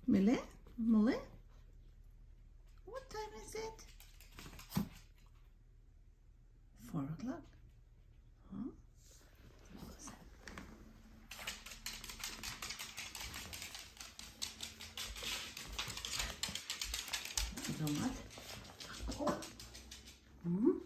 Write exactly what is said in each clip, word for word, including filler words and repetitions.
Millie? Molly? What time is it? Four o'clock. Huh? Tomat. Mm.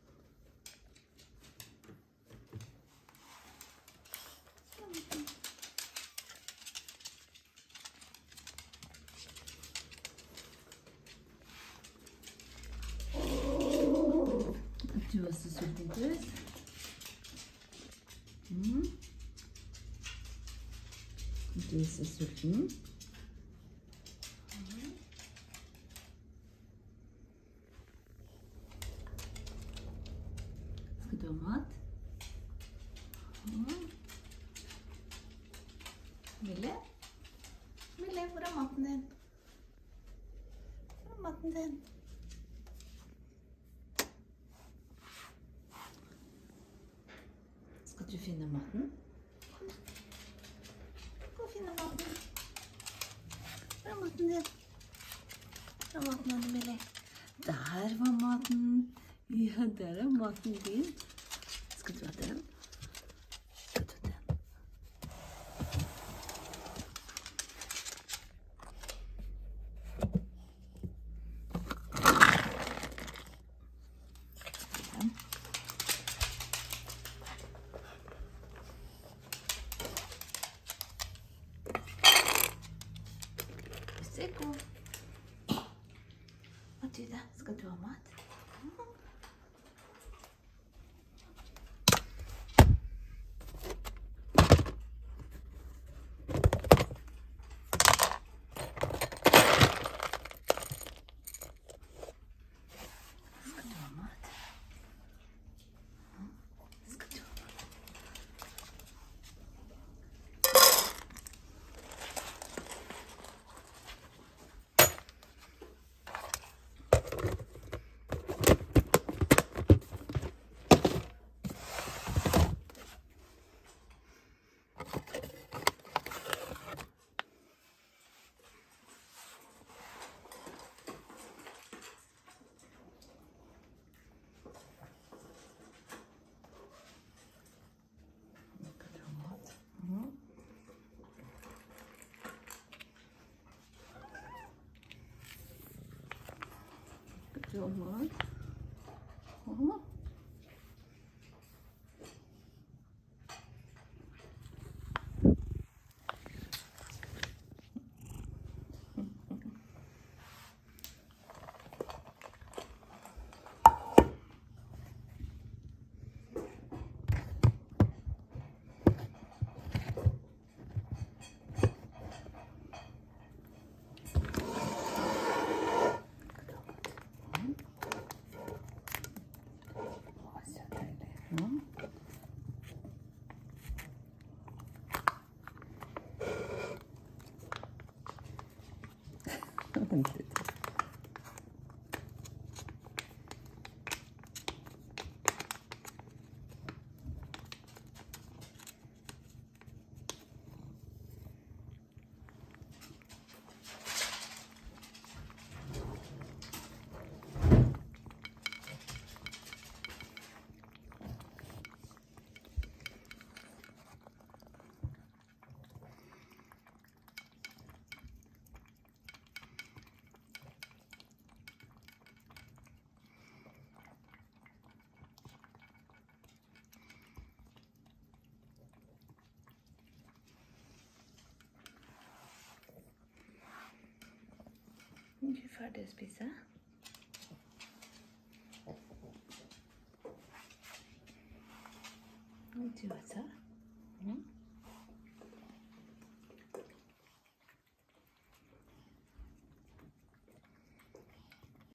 Du er så sulten, Chris. Mm. Du er så sulten. Skal du ha mat? Mm. Mille? Mille, hvor er maten din? Hvor er maten din? Skal du finne maten? Kom da. Gå og finne maten. Hvor er maten din? Hvor er maten din, Mille? Der var maten. Ja, der er maten din. Skal du ha den? Skal du ha den? Se god. Og du da, skal du ha mat? Du har mat. Oh. Vent litt. Er du ferdig å spise? Du også? Mm.